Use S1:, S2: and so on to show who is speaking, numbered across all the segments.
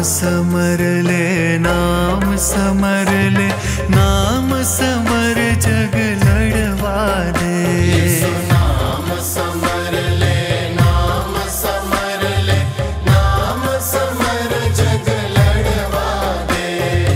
S1: Summer ले, नाम summer ले, नाम समर जग लड़वा दे।
S2: यीशु नाम समर ले, नाम समर ले, नाम समर जग लड़वा दे।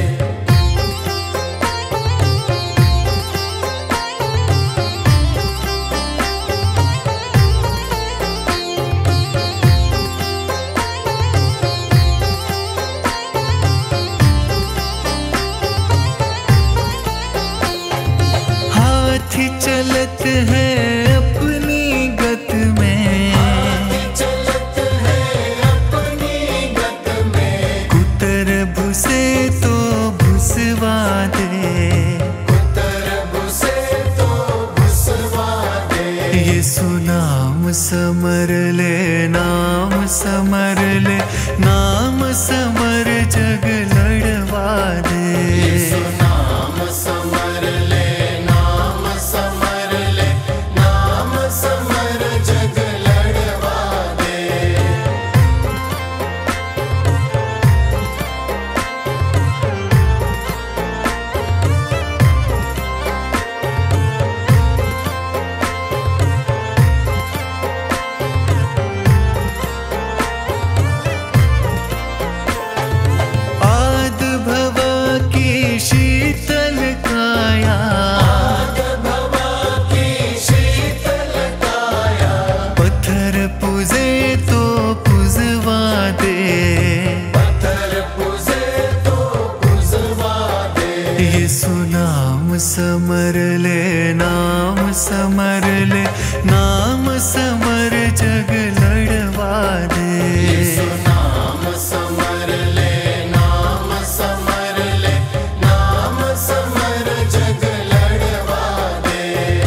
S1: हाथी चलत है अपनी गत में,
S2: हाथी चलत है अपनी गत में,
S1: कुतर भुसे तो भुसवा दे।
S2: कुतर भुसे तो भुसवा दे।
S1: यीशु नाम समर ले, नाम समर ले, नाम समर जग लड़वा दे।
S2: यीशु नाम समर ले, नाम समर ले, नाम समर जग लड़वा दे।
S1: आद भवा की शीतल काया,
S2: आग भवा की शीतल काया,
S1: पत्थर पुजे तो पुजवा दे।
S2: पत्थर पुजे तो पुजवा दे।
S1: यीशु नाम समर ले, नाम समर ले, नाम समर जग लड़वा दे।
S2: यीशु नाम समर ले, नाम समर ले, नाम समर जग लड़वा दे।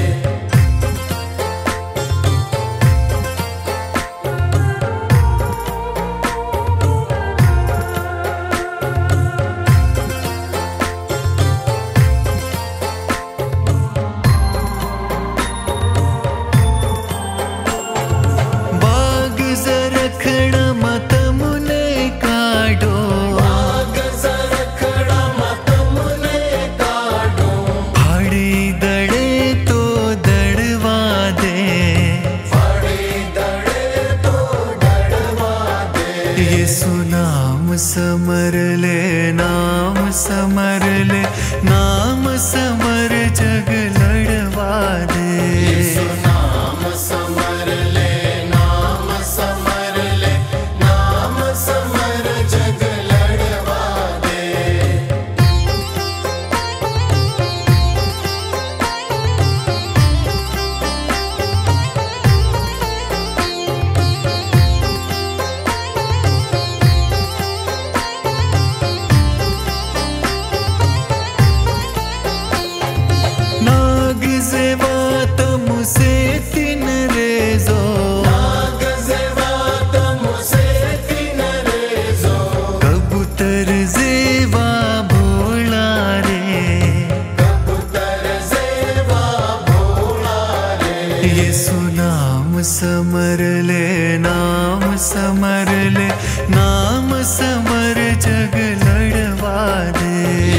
S1: बाग जरखण मत मुने काढो,
S2: बाग जरखड़ा मत मुने काढो,
S1: फाड़ी दड़े तो दड़वा दे।
S2: फाड़ी दड़े तो डड़वा दे।
S1: यीशु नाम समर ले, नाम समर ले, नाम समर जग लड़वा दे।
S2: यीशु नाम समर ले, नाम समर ले, नाम समर जग लड़वा दे।
S1: नाग जेवा तमुसे तिन रेजो,
S2: नाग जेवा तमुसे तीन रेजो,
S1: कबूतर जेवा भोला रे।
S2: कबूतर जेवा भोला रे।
S1: यीशु नाम समर ले, नाम समर ले, नाम समर जग लड़वा दे।